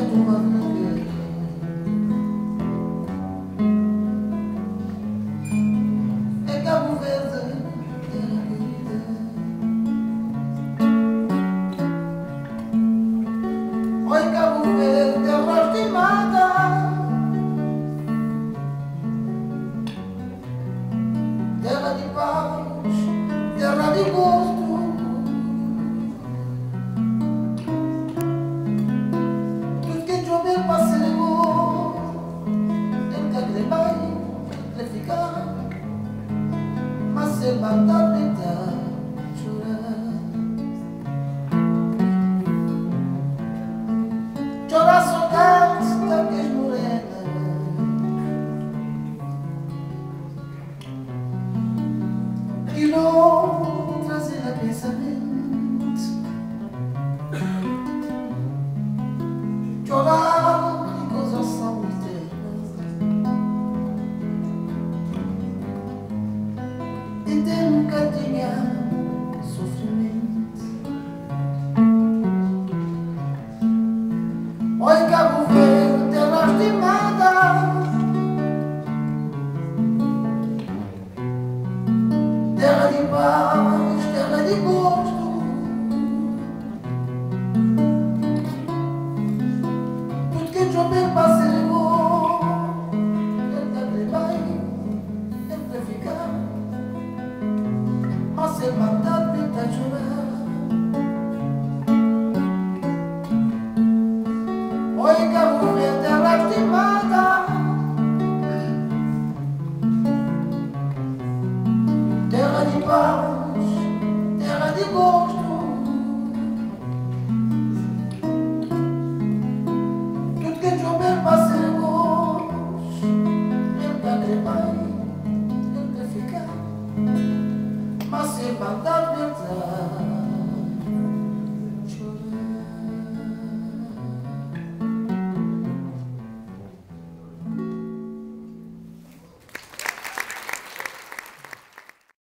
Terra de paz, terra de gosto. Tudo que chover passa de boa. Ele quer que vai, ele ficar. Mas se matar, ele está chorar. Chorar saudade, talvez morena. E não trazer a pensamento. Chorar de coisas são eternas. E ter nunca tinha sofrimento. Oi, Cabo Verde, terra estimada. Terra de paz, terra de gosto. Tudo que chover passa de boa. Ele vai, ele vai ficar. Mas se matar, ele está a chorar. Oi, Cabo Verde, terra estimada. Terra de paz, terra de gosto. Tudo que chover passa de gosto. Ele vai, ele vai ficar. Mas se matar, ele está